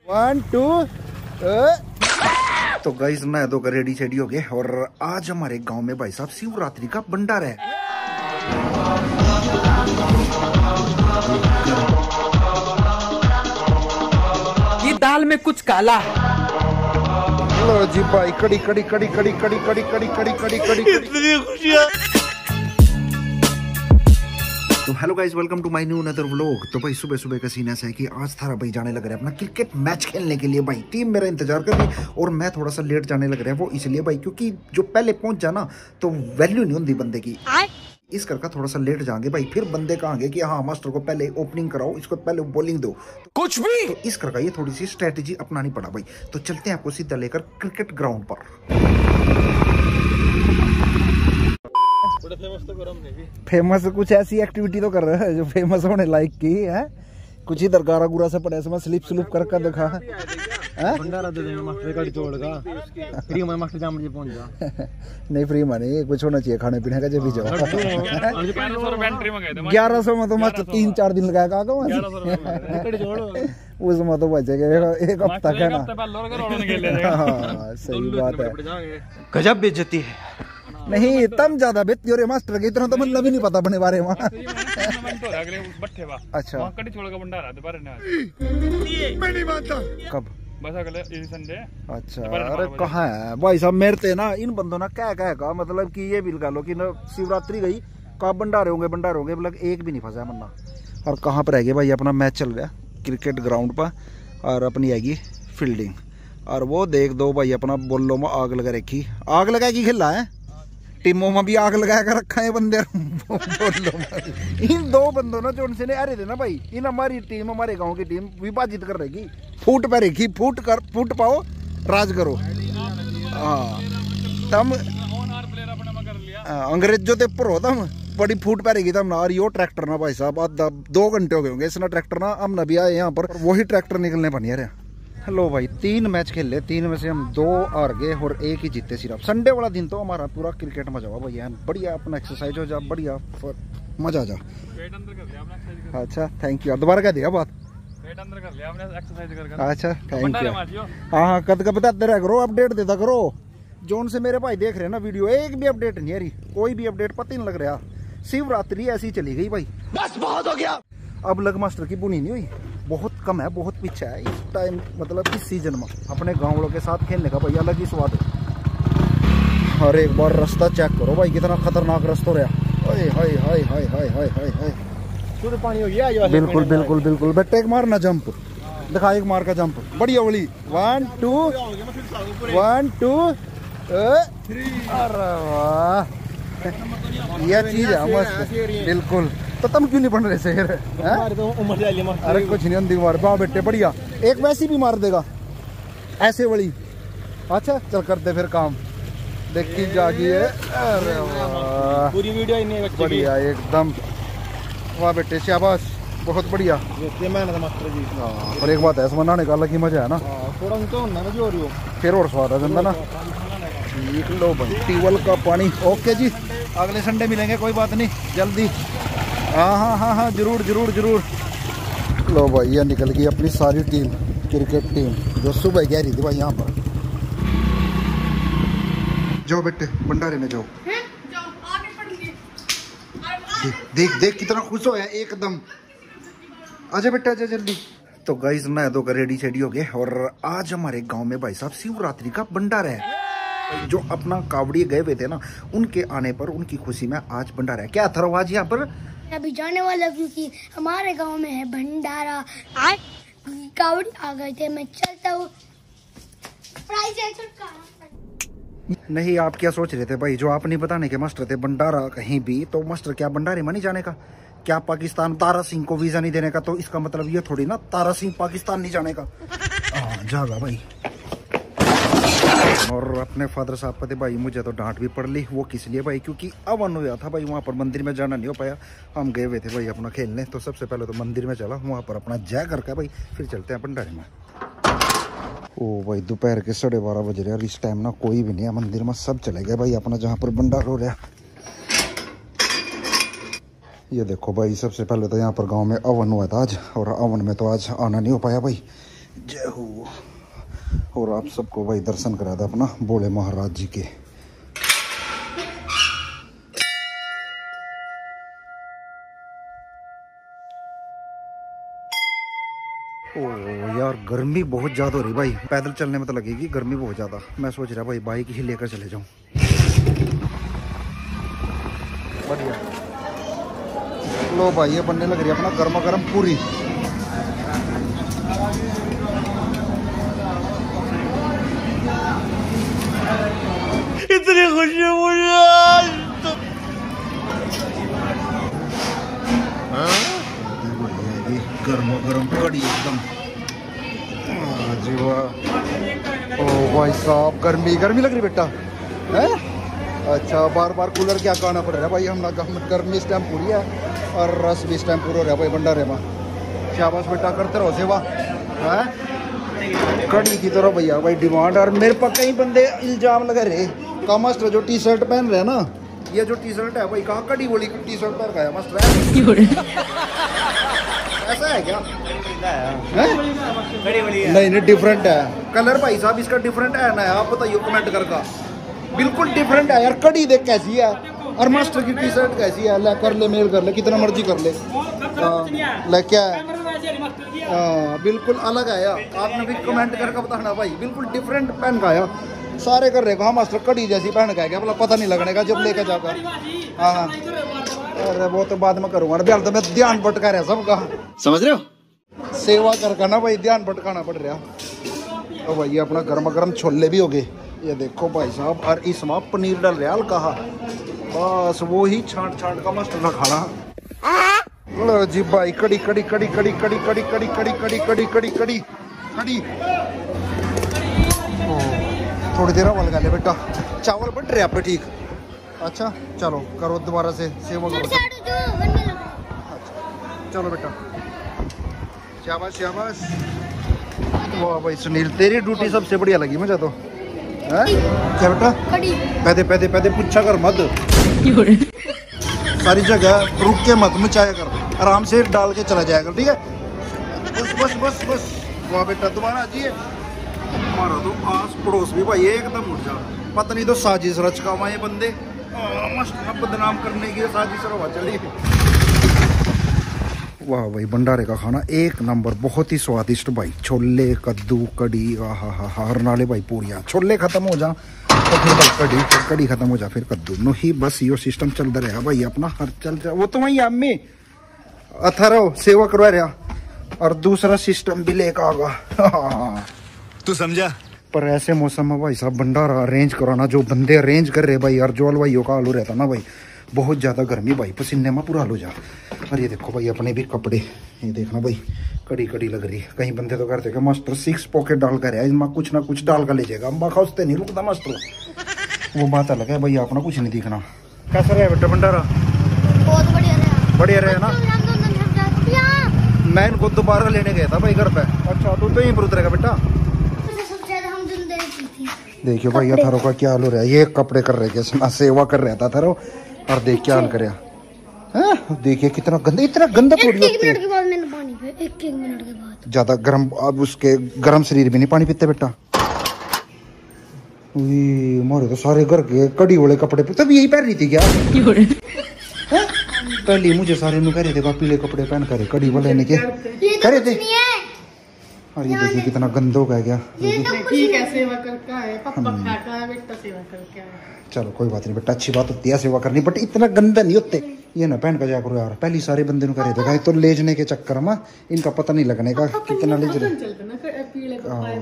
1 2 तो गाइस मैं दो रेडी शेडी हो गए और आज हमारे गांव में भाई साहब शिवरात्रि का भंडारा है। ये दाल में कुछ काला है। लो जी भाई कड़ी कड़ी कड़ी कड़ी कड़ी कड़ी कड़ी कड़ी कड़ी कड़ी इतनी खुशियां। तो hello guys, welcome to my new another vlog. तो भाई सुबह सुबह का सीन ऐसा है कि आज थारा भाई जाने लग रहा है अपना क्रिकेट मैच खेलने के लिए। भाई टीम मेरा इंतजार कर रही और मैं थोड़ा सा लेट जाने लग रहा है। वो इसलिए भाई क्योंकि जो पहले पहुंच जाना तो वैल्यू नहीं होती बंदे की। इस करके थोड़ा सा लेट जाएंगे भाई, फिर बंदे कहेंगे कि हाँ मास्टर को पहले ओपनिंग कराओ, इसको पहले बॉलिंग दो, कुछ भी। तो इस करके ये थोड़ी सी स्ट्रेटेजी अपनानी पड़ा भाई। तो चलते हैं आपको सीधा लेकर क्रिकेट ग्राउंड पर। फेमस कुछ ऐसी एक्टिविटी तो कर रहा है जो फेमस होने लायक की है। कुछ इधर गारा गुरा से पड़े समय स्लिप स्लिप करके दिखा भंडारा दे देंगे मास्टर कड़ी चोड़ का फ्री में मास्टर जाम पहुंच जा। नहीं फ्री में नहीं, कुछ होना चाहिए खाने पीने का जब भी जाओ। 1100 में तो मस्त 3-4 दिन लगाएगा उसमें तो बचेगा एक हफ्ता का ना। सही बात है, गजब बेइज्जती है। नहीं तम ज्यादा बेइज्जती हो रही मास्टर की, इतना तो मतलब ही नहीं पता अपने बारे में। अच्छा कब बस अगले संडे। अच्छा अरे कहाँ है भाई साहब मेरे ते ना इन बंदों ना क्या का मतलब कि ये भी लगा लो कि ना शिवरात्रि गई कब भंडारे होंगे मतलब एक भी नहीं फंसा मन्ना। और कहाँ पर आएगी भाई अपना मैच चल रहा है क्रिकेट ग्राउंड पर और अपनी आएगी फील्डिंग। और वो देख दो भाई अपना बोलो में आग लगा रखी, आग लगा की खिला है टीमों में भी आग लगा कर रखा है बंदे। इन दो बंदों ने जो उनसे ने अरे थे ना भाई, इन हमारी टीम हमारे गांव की टीम विभाजित कर रहेगी। फूट पे रेखी फूट पाओ राज करो। हाँ तम अंग्रेज जो थे पर हो तम बड़ी फूट पे रहेगी तम। और यो ट्रैक्टर ना भाई साहब 2 घंटे हो गए होंगे इसना ट्रैक्टर ना हम न भी आए यहाँ पर, वही ट्रैक्टर निकलने बनिया रहे। हेलो भाई 3 मैच खेल ले, 3 में से हम 2 हार गए और 1 ही जीते सिर्फ। संडे वाला दिन तो हमारा पूरा क्रिकेट मजा हुआ भैया, बढ़िया अपना एक्सरसाइज हो जा, बढ़िया मजा आ जा। अच्छा थैंक यू, दोबारा कह दिया बात। अच्छा थैंक यू। हाँ कद का बताते रहा करो, अपडेट देता करो। जोन से मेरे भाई देख रहे हैं ना वीडियो, एक भी अपडेट नहीं आ रही, कोई भी अपडेट पता ही नहीं लग रहा। शिवरात्रि ऐसी चली गई भाई, बस बहुत हो गया। अब लग मास्टर की बुनी नहीं हुई, बहुत कम है, बहुत पीछे है इस टाइम, मतलब इस सीजन में अपने गाँव वालों के साथ खेलने का भाई अलग ही स्वाद है। हर एक बार रास्ता चेक करो भाई कितना खतरनाक रास्ता हो रहा है। हाय हाय हाय हाय हाय हाय हाय पानी हो गया। बिल्कुल बिल्कुल बिल्कुल बेटे एक मारना जंप दिखा, एक मार का जंप बढ़िया वाली 1 2 1 2 अरे वाह यह चीज है मस्त बिल्कुल। तो तुम क्यों नहीं बन रहे से? अरे कुछ नहीं अंधी मार बा बेटे बढ़िया, एक वैसी भी मार देगा ऐसे वाली। अच्छा चल करते फिर काम, देखी जागी है। अरे वाह पूरी वीडियो बढ़िया एकदम, वाह बेटे शाबाश बहुत बढ़िया। और एक बात है इसमें नहाने का अलग ही मजा है ना, फिर और स्वाद आ जाता ना। ठीक लो भाई ट्यूबवेल का पानी। ओके जी अगले संडे मिलेंगे, कोई बात नहीं जल्दी। हाँ हाँ हाँ हाँ जरूर जरूर जरूर। लो भाई ये निकल गई अपनी सारी टीम, क्रिकेट टीम जो सुबह कह रही थी भाई यहाँ पर। जाओ बेटे भंडारे में जाओ। देख देख कितना खुश हो एकदम। आजा बेटा आजा जल्दी। तो गाइस मैं दो रेडी शेडी हो गए और आज हमारे गांव में भाई साहब शिवरात्रि का भंडारा है। जो अपना कावड़ी गए हुए थे ना उनके आने पर उनकी खुशी में आज भंडारा है। क्या था आज यहाँ पर अभी जाने वाला क्योंकि हमारे गांव में है भंडारा। कावड़ी आ गए थे, मैं चलता हूँ। नहीं आप क्या सोच रहे थे भाई, जो आप नहीं बताने के मास्टर थे भंडारा कहीं भी, तो मास्टर क्या भंडारे में नहीं जाने का? क्या पाकिस्तान तारा सिंह को वीजा नहीं देने का? तो इसका मतलब ये थोड़ी ना तारा सिंह पाकिस्तान नहीं जाने का। जागा भाई। और अपने फादर साहब पते भाई मुझे तो डांट भी पड़ ली, वो किस लिए भाई क्योंकि अवन हुआ था भाई, वहाँ पर मंदिर में जाना नहीं हो पाया। हम गए हुए थे भाई अपना खेलने, तो सबसे पहले तो मंदिर में चला, वहाँ पर अपना जय करके भाई फिर चलते हैं भंडारे में। ओ भाई दोपहर के 12:30 बज रहे और इस टाइम ना कोई भी नहीं है मंदिर में, सब चले गए भाई अपना जहाँ पर भंडारा हो रहा। ये देखो भाई सबसे पहले तो यहाँ पर गाँव में अवन हुआ था आज, और अवन में तो आज आना नहीं हो पाया भाई, जय हो। और आप सबको भाई दर्शन करा था अपना भोले महाराज जी के। ओ यार गर्मी बहुत ज्यादा हो रही भाई, पैदल चलने में तो लगेगी गर्मी बहुत ज्यादा। मैं सोच रहा भाई बाइक ही लेकर चले जाऊं। बढ़िया। लो भाई ये बनने लग रही है अपना गर्मा गर्म पूरी। इतनी खुशी मुझे गर्मा गर्म कड़ी एकदम जी वाह। ओ भाई साहब गर्मी गर्मी लग रही बेटा है। अच्छा बार बार कूलर क्या कहना पड़ रहा है भाई। हम गर्मी इस टाइम पूरी है और रस भी इस टाइम पूरा हो रहा है भाई भंडारे में। शाबाश बेटा करते रहो सेवा है। कड़ी की तरह भैया भाई डिमांड। और मेरे पर कई बंदे इल्जाम लगा रहे का मास्टर जो टी शर्ट पहन रहे हैं ना, ये जो टी शर्ट है भाई कहाँ कड़ी बोली टी शर्ट पहन गया मास्टर ऐसा है क्या? नहीं नहीं डिफरेंट है कलर भाई साहब इसका डिफरेंट है ना। आप बताइए कमेंट करके। बिल्कुल डिफरेंट है यार। कड़ी देख कैसी है और मास्टर की टी शर्ट कैसी है। ले कर ले मेल कर ले कितना मर्जी कर ले। ले क्या है बिल्कुल अलग है यार। आपने भी कमेंट करके बताना भाई। बिल्कुल डिफरेंट पहन का यार सारे कर रहे हाँ मास्टर कड़ी जैसी पहन का है क्या बोला पता नहीं लगने का जब लेकर जाकर। हाँ अरे वो तो बाद में करूँगा ना। तो मैं ध्यान भटका रहा सबका समझ रहे हो। सेवा करके ना भाई ध्यान भटकाना पड़ रहा। तो भाई अपना गर्मा गर्म छोले भी हो गए ये देखो भाई साहब। और इसमें पनीर डाल रहा हल्का बस वो ही छाट छाट का मास्टर ना खाना। लो जी भाई कड़ी कड़ी कड़ी कड़ी कड़ी कड़ी कड़ी कड़ी कड़ी कड़ी कड़ी कड़ी कड़ी। थोड़ी देर और लगा ले बेटा। चावल बन रहे आप ठीक। अच्छा चलो करो दोबारा से सेवा करो। अच्छा चलो बेटा शाबाश शाबाश। वाह भाई सुनील तेरी ड्यूटी सबसे बढ़िया लगी मुझे तो है। क्या बेटा पैदे पैदे पैदे पूछा कर मत। सारी जगह रुक के मत मचाया कर आराम से डाल के चला जाएगा ठीक है। बस बस बस बस। वाह बेटा दोबारा आइए। हमारा तो आस पड़ोस भी भाई एकदम उठ जा। पता नहीं तो साजिश रच का ये बंदे बदनाम करने की साजिश रवा चली। वाह भाई भंडारे का खाना एक नंबर बहुत ही स्वादिष्ट भाई। छोले कद्दू कड़ी आहा हा हर नाले भाई पूरियाँ। छोले खत्म हो जा तो फिर भाई कड़ी फिर कड़ी खत्म हो जा फिर कद्दू नो ही बस यो सिस्टम चलता रहा भाई अपना हर चल जा। वो तो वही अम्मी अथरो सेवा करवा रहा और दूसरा सिस्टम भी लेकर आगा तू समझा। पर ऐसे मौसम में भाई साहब भंडारा अरेंज कराना जो बंदे अरेंज कर रहे भाई यार जो हलवाइयों का आलू रहता ना भाई बहुत ज्यादा गर्मी भाई पसीने में पूरा हाल हो जा। और ये देखो भाई अपने भी कपड़े ये देखना भाई कड़ी कड़ी लग रही है। कहीं बंदे तो करते क्या मास्टर 6 पॉकेट डाल कर है इसमें कुछ ना कुछ डाल कर ले जाएगा। अम्बा खाते नहीं रुकता मास्टर वो बात अलग है भाई अपना कुछ नहीं दिखना। कैसा रहा बेटा भंडारा? बहुत बढ़िया रहा ना। मैं इनको दोबारा लेने गया था भाई घर पे। अच्छा तू तो यहीं पर उतरेगा बेटा। देखियो भाई थारो का क्या हाल हो रहा है। ये कपड़े कर रहे कैसे सेवा कर रहा था थारो और देख क्या हाल कर देखिए कितना गंदा इतना गंदा एक मिनट के बाद मैंने पानी पिया। एक मिनट के बाद ज्यादा गर्म अब उसके गर्म शरीर भी नहीं पानी पीते बेटा। मारे तो सारे घर के कड़ी वाले कपड़े तब यही पहन रही थी क्या? पहले मुझे सारे नु कह रहे थे पीले कपड़े पहन कर कड़ी वाले ने के कह रहे थे। और ये देखिए कितना गंदा हो गया क्या। ठीक है सेवा करके आए पापा खाता है बेटा सेवा करके आए। चलो कोई बात नहीं बेटा अच्छी बात होती है सेवा करनी बट इतना गंदा नहीं होते। ये ना पहन का जाया करो यार। पहले सारे बंदे नु करे थे तो लेजने के चक्कर में इनका पता नहीं लगने का कितना लेज रहे।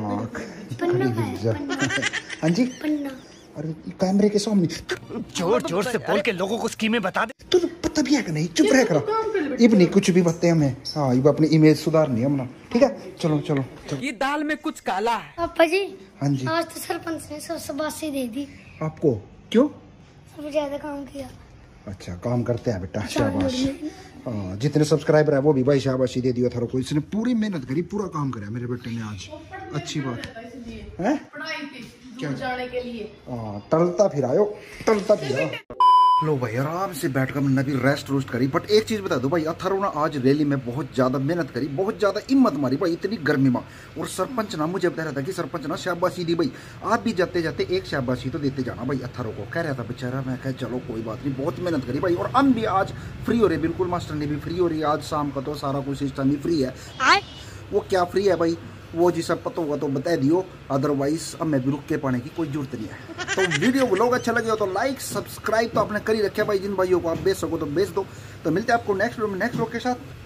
हाँ जी अरे कैमरे के सामने जोर जोर से बोल के लोगों को स्कीमें बता दे। तो पता भी है कि नहीं चुप रह करो। इब नहीं कुछ भी बताते हमें। हाँ इब अपनी इमेज सुधारनी है हमने ठीक है। चलो चलो चलो। ये दाल में कुछ काला है। पापा जी हाँ जी आज तो सरपंच ने शाबाशी दे दी आपको। क्यों? सबसे ज्यादा काम किया। अच्छा काम करते हैं बेटा शाबाश। जितने सब्सक्राइबर है वो भी भाई शाबाशी दे दिया था को। इसने पूरी मेहनत करी पूरा काम करा मेरे बेटे ने आज। अच्छी बात है क्या जाने के लिए टलता फिर आयो टलता फिर लो भाई आराम से बैठकर मैंने भी रेस्ट रोस्ट करी। बट एक चीज बता दो भाई, अथर्व ना आज रैली में बहुत ज्यादा मेहनत करी, बहुत ज्यादा हिम्मत मारी भाई इतनी गर्मी में। और सरपंच ना मुझे बता रहा था कि सरपंच ना शाबाशी दी भाई, आप भी जाते जाते एक शाबाशी तो देते जाना भाई अथर्व को। कह रहा था बेचारा, मैं कह चलो कोई बात नहीं, बहुत मेहनत करी भाई। और हम भी आज फ्री हो रहे, बिल्कुल मास्टर ने भी फ्री हो रही है आज शाम का, तो सारा कुछ सिस्टम ही फ्री है। वो क्या फ्री है भाई, वो जी सब पता होगा तो बता दियो, अदरवाइज अब मैं भी रुक के पाने की कोई जरूरत नहीं है। तो वीडियो व्लॉग अच्छा लगे हो तो लाइक सब्सक्राइब तो आपने कर ही रखा भाई, जिन भाइयों को आप बेच सको तो बेच दो। तो मिलते हैं आपको नेक्स्ट वीडियो में नेक्स्ट व्लॉग के साथ।